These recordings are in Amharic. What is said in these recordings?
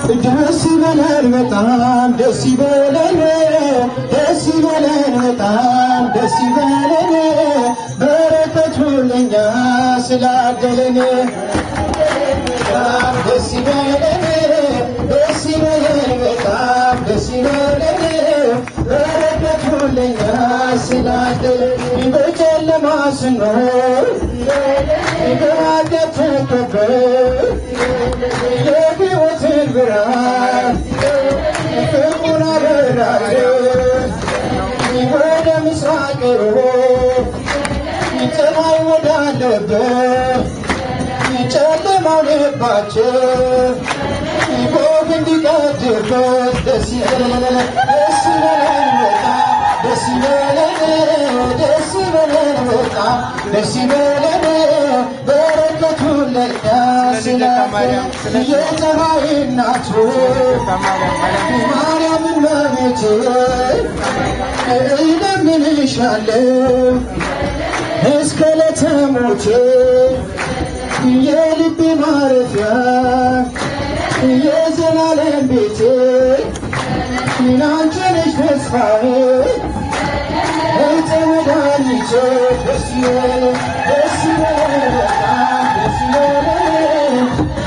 ደስ ይበለን በጣም ደስ ይበለን ደስ ይበለን በጣም ደስ ይበለን በረከቱ ለኛ ስላደለን ደስ ይበለን ደስ ይበለን በጣም ደስ ይበለን በረከቱ ለኛ ስላደለን በጨለማ ስንኖር በኃጢአት ተከበን የሕይወትን ብርሃን ፍቅሩን አበራልን ወደ ምስራቅ ፀሐይ ወዳለበት ጨለማው ልባችን ጎህ እንዲቀድበት ደስ ይበለን ደስ ይበለን በጣም ደስ ይበለን ደስ ይበለን በጣም ደስ ይበለን በረከቱ ለኛ ስላደለን የፀሐይ እናቱ ማርያም እመቤቴ እለምንሻለሁ እስከ ዕለተ ሞቴ የልቤ ማረፊያ የዘላለም ቤቴ አንቺ ነሽ ተስፋዬ እፀ መድኃኒቴ ደስ ይበለን ደስ ይበለን በጣም ደስ ይበለን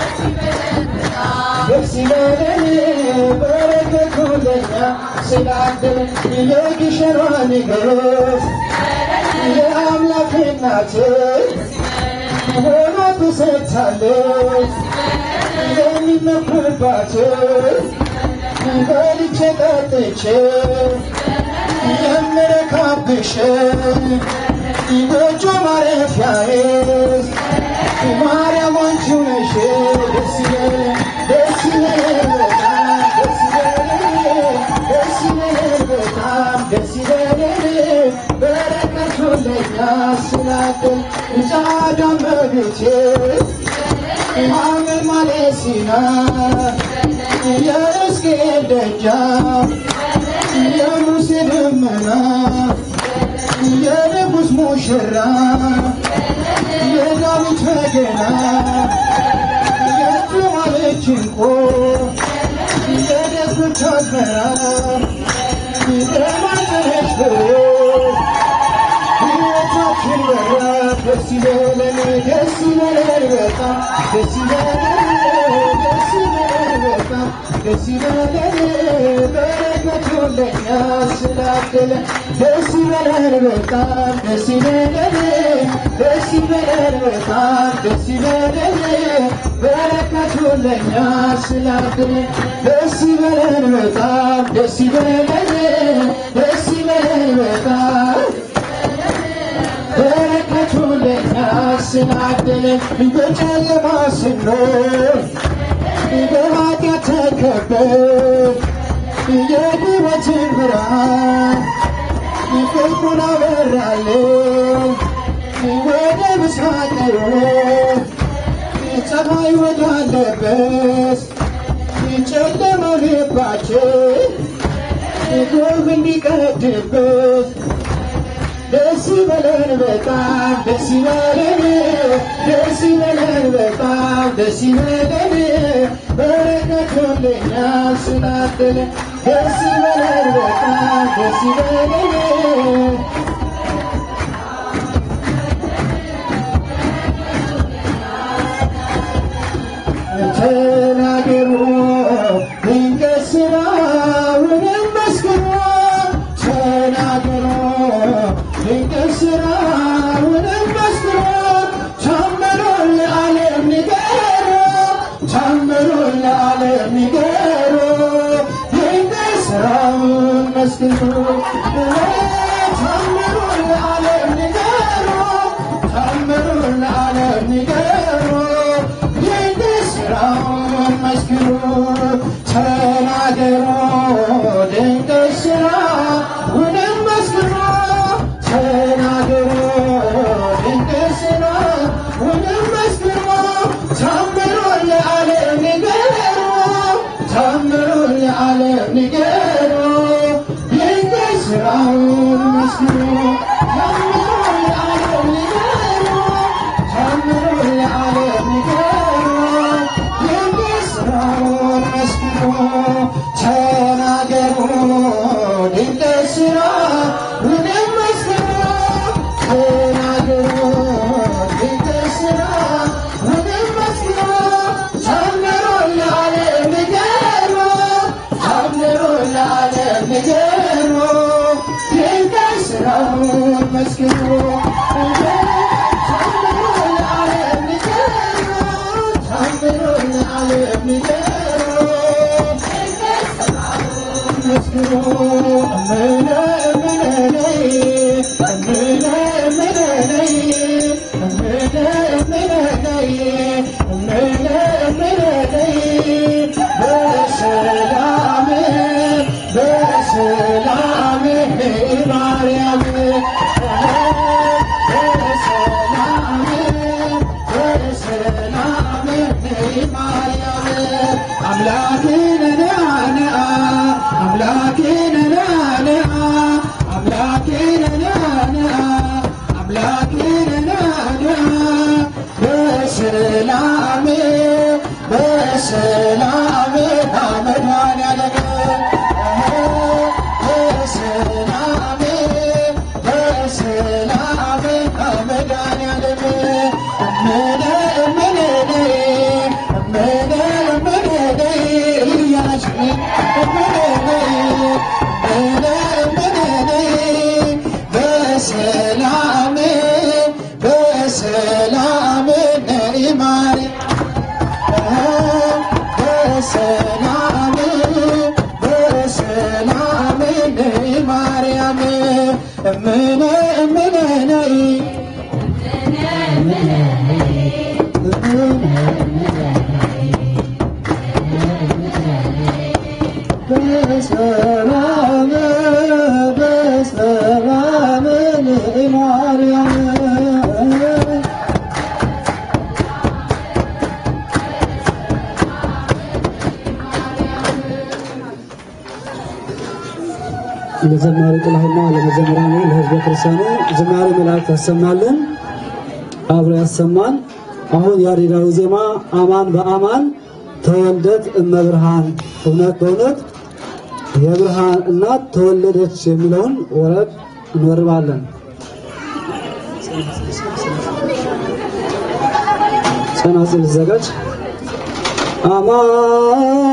ደስ ይበለን በረከቱ ለኛ ስላደለን የግሸኗ ንግሥት የአምላክ እናት ሆና ተሰጥታለች የሚመኩባት በልቼ ጠጥቼ የምረካብሽ ጎጆ ማረፊያዬ ማርያም አንቺው ነሽ ደስ ይበለን ደስ ይበለን በጣም ደስ ይበለን ደስ ይበለን በጣም ደስ ይበለን በረከቱ ለኛ ስላደለን ጻዕዳ እመቤቴ ሐመር ሲና የሕዝቅኤል ደጃፍ የሙሴ ደመና የንጉሥ ሙሽራ የዳዊት በገና የተባለች እንቁ የደጎች አዝመራ በማኅፀንሽ ፍሬ ሕይወታችን በራ ደስ ይበለን ደስ ይበለን በጣም ደስ ይበለን ደስ ይበለን በጣም ደስ ይበለን በረከቱ ለኛ ስላደለን ደስ ይበለን በጣም ደስ ይበለን ደስ ይበለን በጣም ደስ ይበለን በረከቱ ለኛ ስላደለን ደስ ይበለን በጣም ደስ ይበለን ደስ ይበለን በጣም በረከቱ ለኛ ስላደለን በጨለማ ስንኖር በኃጢአት ተከበን የሕይወትን ብርሃን ፍቅሩን አበራልን ወደ ምስራቅ ፀሐይ ወዳለበት ጨለማው ልባችን ጎህ እንዲቀድበት ደስ ይበለን በጣም ደስ ይበለን ደስ ይበለን በጣም ደስ ይበለን በረከቱ ለኛ ስላደለን ደስ ይበለን በጣም ደስ ይበለን ተናገሩ ድንቅ ሥራውን መስክሩ ተናገሩ ድንቅ ሥራውን መስክሩ ታምሩን ለዓለም ንገሩ ታምሩን ለዓለም ንገሩ ድንቅ ሥራውን መስክሩ ለዘማሪ ጥላሁና ለመዘምራኑ ለሕዝበ ክርስቲያኑ ዝማሬ መላእክት ያሰማልን አብሮ ያሰማል። አሁን ያሬዳዊ ዜማ አማን በአማን ተወልደት እመብርሃን እውነት በእውነት የብርሃን እናት ተወለደች የሚለውን ወረድ እንወርባለን። ጸናጽል ዘጋጅ አማን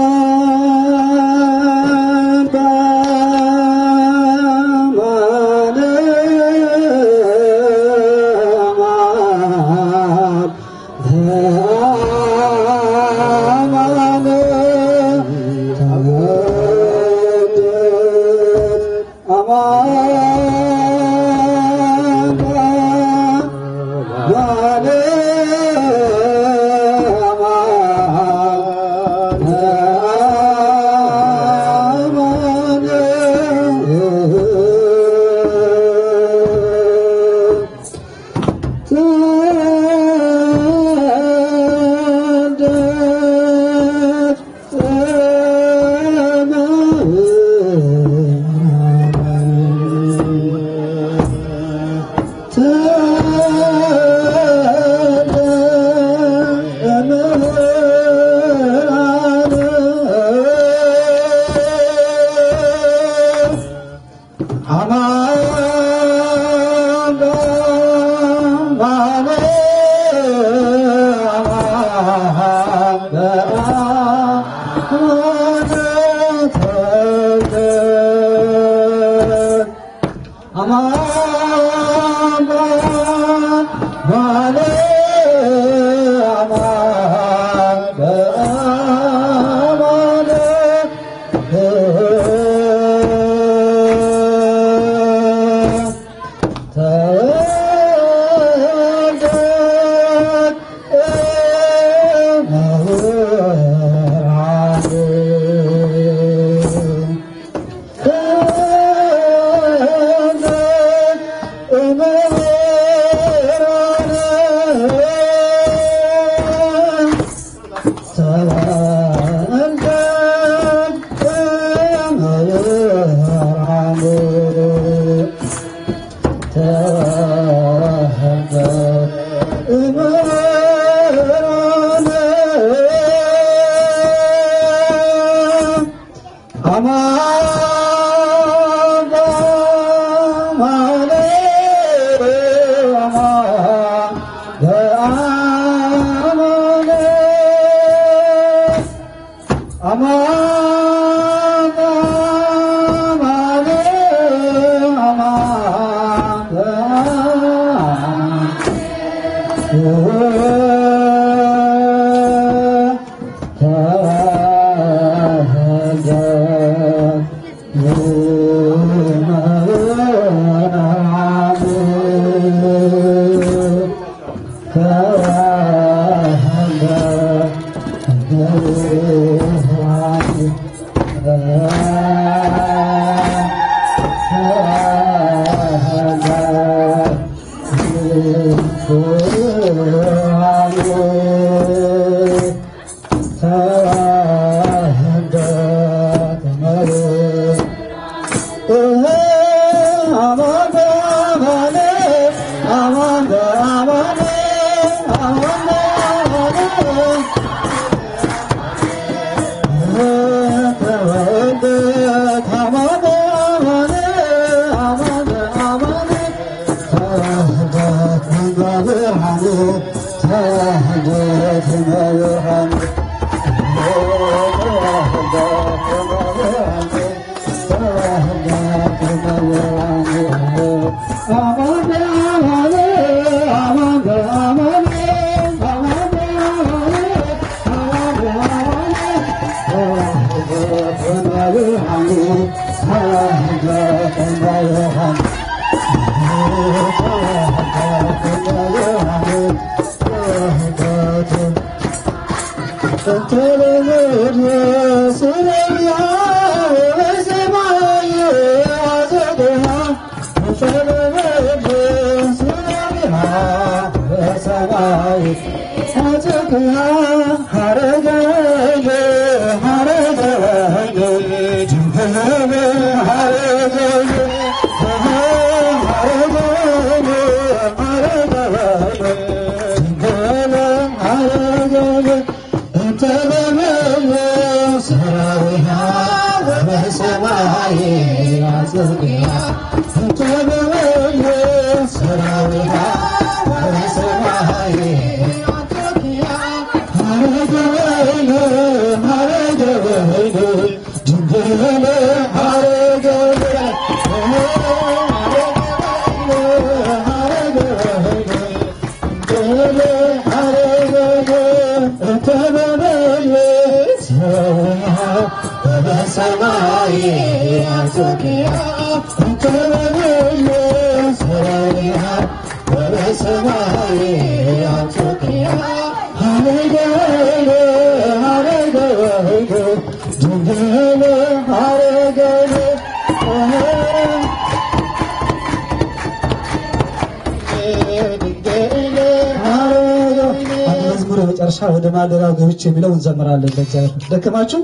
ወደ ማደሪያው ገብቼ የሚለው እንዘምራለን። ደከማችሁ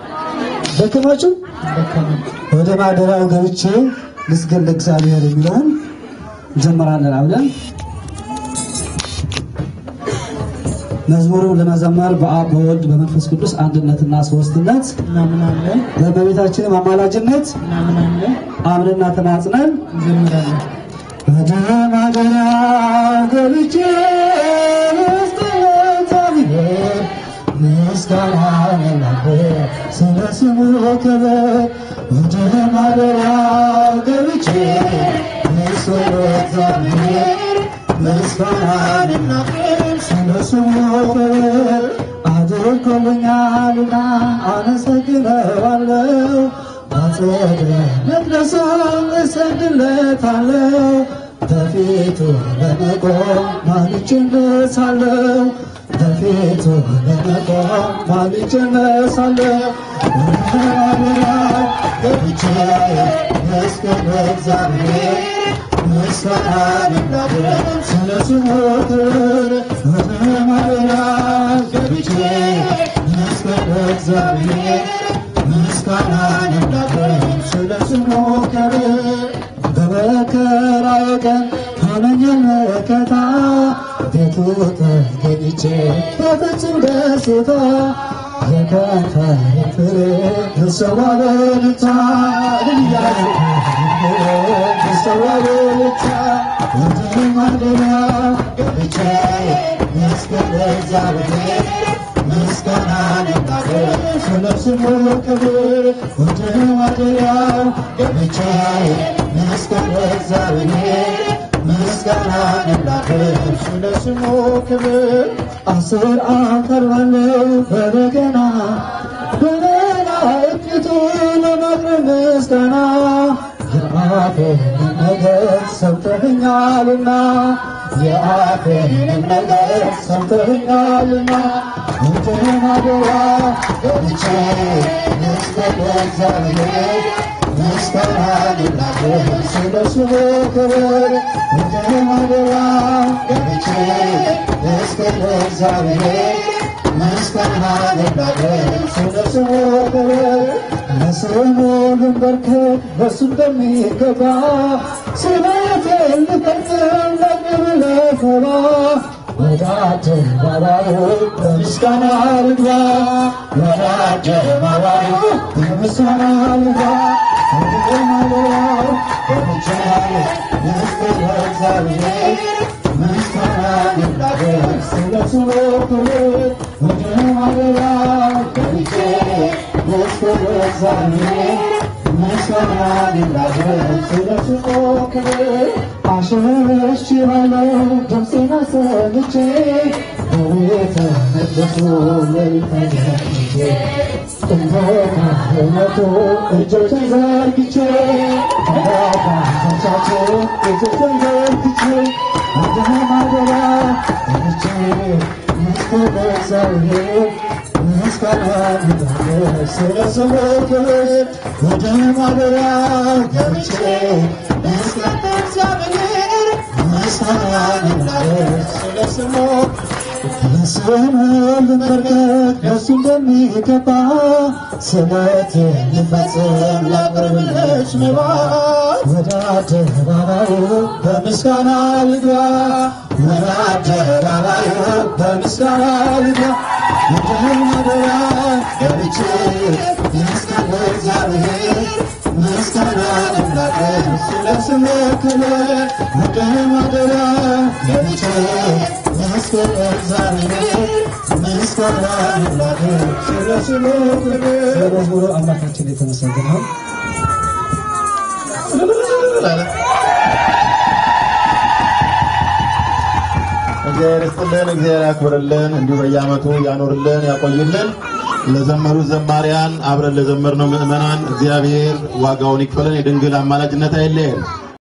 ወደ ማደሪያው ገብቼ ልስገድ ለእግዚአብሔር የሚለውን እንዘምራለን አብረን። መዝሙሩን ለመዘመር በአብ በወልድ በመንፈስ ቅዱስ አንድነትና ሶስትነት እናምናለን። በእመቤታችን አማላጅነት እናምናለን። አምነንና ተማጽነን እንዘምራለን። ወደ ማደሪያው ገብቼ ምስጋና ስለ ስሙ ክብር ወደ ማደሪያው ገብቼ ምስጋና ስለ ስሙ ክብር አድርጎልኛልና አመሰግነዋለሁ። አጸደ መቅደሱን እሰግድለታለሁ። በፊቱ ለመቆም ማልጄ እነሳለሁ። በፊቱ ለመቆም ማልጄ እነሳለሁ። ወደ ማደሪያው ገብቼ መስገድ ለእግዚአብሔር ምስጋናን ላድርግ ስለ ስሙ ክብር። ወደ ማደሪያው ገብቼ መስገድ ለእግዚአብሔር ምስጋናን ላድርግ ስለ ስሙ ክብር። በመከራዬ ቀን ሆነኝ መከታ ቤቱ ተገኝቼ በፍጹም ደስታ የከንፈሬ ፍሬ ልሰዋ በልታ ልሰዋ በልታ ወደ ማደሪያው ገብቼ መስገድ ለእግዚአብሔር ምስጋናን ላድርግ ስለ ስሙ ክብር። ወደ ማደሪያው ገብቼ መስገድ ለእግዚአብሔር ምስጋናን ላድርግ ስለ ስሙ ክብር። አስር አቀርባለሁ በበገና በመላእክቱ ለማቅረብ ምስጋና የአፌን ነገር ሰምተኸኛልና የአፌን ነገር ሰምተኸኛልና ወደ ማደሪያው ገብቼ መስገድ ለእግዚአብሔር ምስጋናን ላድርግ ስለ ስሙ ክብር። ወደ ማደሪያው ገብቼ መስገድ ለእግዚአብሔር ምስጋናን ላድርግ ስለ ስሙ ክብር። ለስሙ ልንበርከክ በሱ እንደሚገባ ስሜቴን ልፈጽም ለቅርብ ለፈባ ወደ አደባባዩ በምስጋና ልግባ ወደ አደባባዩ በምስጋና ልግባ። ወደ ማደሪያው ገብቼ መስገድ ለእግዚአብሔር ምስጋና ይድረስ ስለስሙ ክብር ወደ ማደሪያው ገብቼ መስገድ ዛሬ ምስጋና ይድረስ ስለስሙ ክብር አሸብሽባለሁ ድምፄን አሰምቼ በቤተ መቅደሱ ተገኝቼ እንደ ካህናቱ እጆቼን ዘርግቼ እንደ አባቶቻቼ እጆቼን ዘርግቼ ወደ ማደሪያ ገብቼ መስገድ ዛሬ ምስጋና ይድረስ ስለስሙ ክብር ወደ ማደሪያ ገብቼ መስገድ እግዚአብሔር ምስጋና ይድረስ ስለስሙ ስሙን ልንበርከክ ለእሱ እንደሚገባ ስለት ልፈጽም ላቅርብልሽ መባ ወደ አደባባዩ በምስጋና ልግባ ወደ አደባባዩ በምስጋና ልግባ ወደ ማደሪያ ገብቼ መስገድ እግዚአብሔር ምስጋና ይድረስ ስለስሙ ክብር ወደ ማደሪያ ገብቼ መስገድ እግዚአብሔር ምስጋና ይድረስ ስለስሙ ክብር። ስለመዝሙሩ አምላካችን የተመሰገነ ይሁን። እግዚአብሔር ይስጥልን፣ እግዚአብሔር ያክብርልን፣ እንዲሁ በየዓመቱ ያኖርልን ያቆይልን። ለዘመሩ ዘማሪያን አብረን ለዘመርነው ምእመናን እግዚአብሔር ዋጋውን ይክፈለን። የድንግል አማላጅነት አይለየን።